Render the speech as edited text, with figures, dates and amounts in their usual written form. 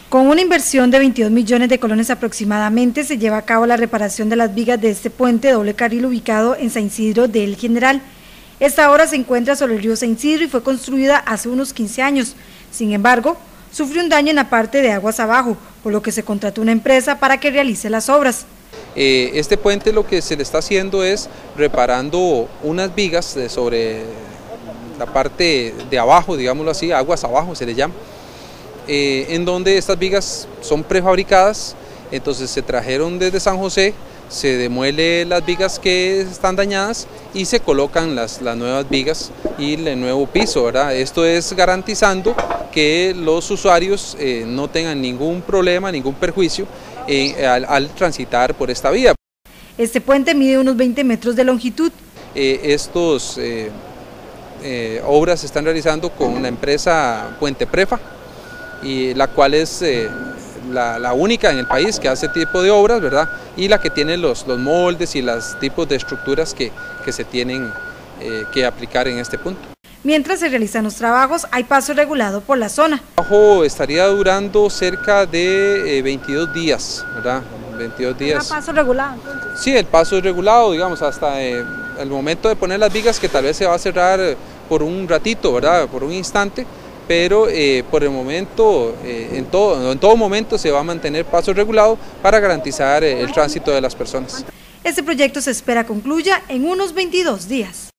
Con una inversión de 22 millones de colones aproximadamente, se lleva a cabo la reparación de las vigas de este puente de doble carril ubicado en San Isidro de El General. Esta obra se encuentra sobre el río San Isidro y fue construida hace unos 15 años. Sin embargo, sufrió un daño en la parte de aguas abajo, por lo que se contrató una empresa para que realice las obras. Este puente lo que se le está haciendo es reparando unas vigas sobre la parte de abajo, digámoslo así, aguas abajo se le llama, en donde estas vigas son prefabricadas. Entonces se trajeron desde San José, se demuele las vigas que están dañadas y se colocan las nuevas vigas y el nuevo piso, ¿verdad? Esto es garantizando que los usuarios no tengan ningún problema, ningún perjuicio al transitar por esta vía. Este puente mide unos 20 metros de longitud. Estos obras se están realizando con la empresa Puente Prefa, y la cual es la única en el país que hace este tipo de obras, ¿verdad? Y la que tiene los moldes y los tipos de estructuras que se tienen que aplicar en este punto. Mientras se realizan los trabajos, hay paso regulado por la zona. El trabajo estaría durando cerca de 22 días, ¿verdad? 22 días. ¿Un paso regulado entonces? Sí, el paso es regulado, digamos, hasta el momento de poner las vigas, que tal vez se va a cerrar por un ratito, ¿verdad? Por un instante, pero por el momento, en todo momento se va a mantener paso regulado para garantizar el tránsito de las personas. Este proyecto se espera concluya en unos 22 días.